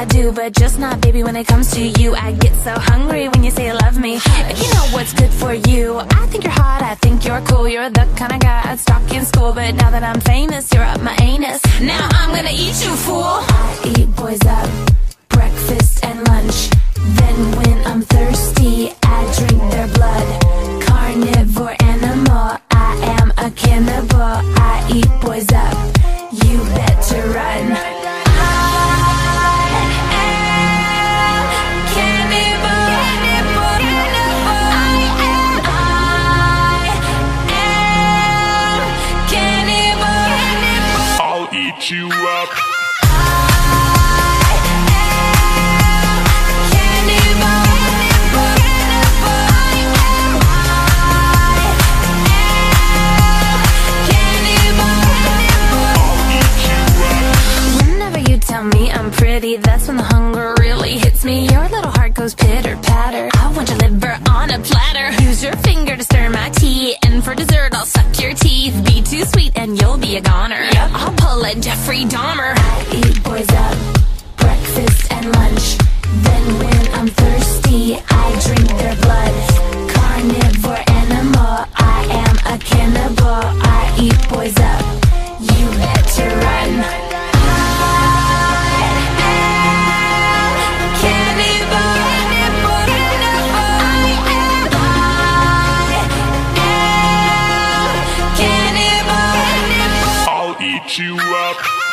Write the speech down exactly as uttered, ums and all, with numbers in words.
I do, but just not, baby, when it comes to you. I get so hungry when you say you love me. If you know what's good for you, I think you're hot, I think you're cool. You're the kind of guy I'd stalk in school, but now that I'm famous, you're up my anus. Now I'm gonna eat you, fool. I eat boys up, breakfast and lunch. Then when I'm thirsty, I drink their blood. Carnivore animal, I am a cannibal. I eat boys up, you better run. Eat you up. Whenever you tell me I'm pretty, that's when the hunger really hits me. Your little heart goes pitter patter. I want your liver on a platter. Use your finger to stir my tea, and for dessert I'll suck your teeth. Be too sweet and you'll be a goner. Yep. I'll pull a Jeffrey Dahmer. I eat boys up, breakfast and lunch. Then when I'm thirsty, I drink their blood. Carnivore animal, I am a cannibal. I eat boys up, you better run. Eat you up.